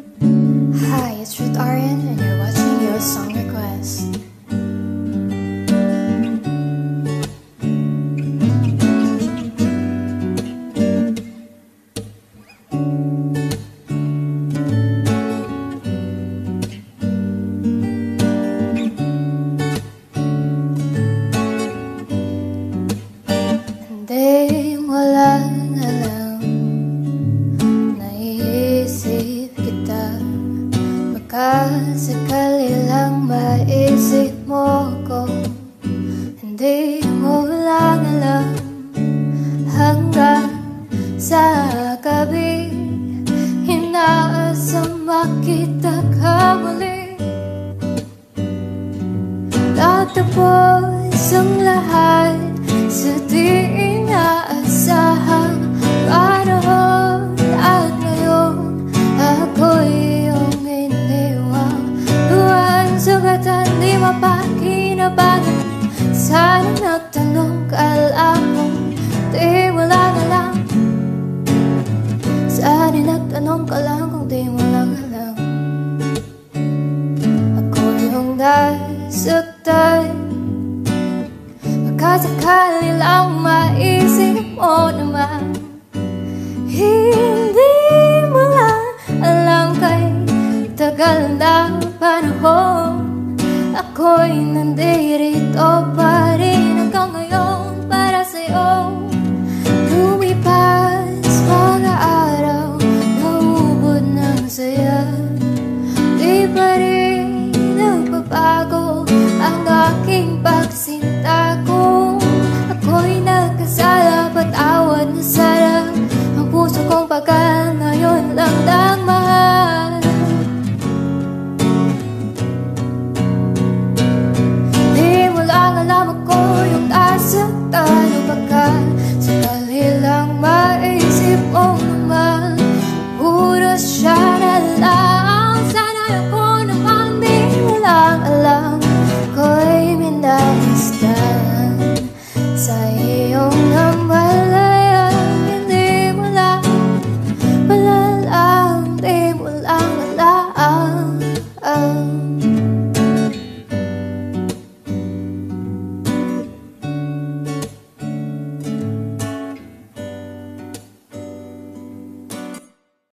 Hi, it's Ruth Aryan, and you're watching your song request. Hindi mo lang alam, naiisip kita. Baka sakali lang maisip mo ko. Hindi mo lang alam, hanggang sa gabi inaasam makita ka muli. Tatapos ang lahat sa di inaasahang panahon, at ngayon ako'y iyong iniwang. Buwan sugatan, di mapakinabangan. Sana nagtanong ka lang, di wala na lang. Sana nagtanong ka lang kung di mo lang alam. Ako yung nasaktan, baka sakali lang maisip mo naman.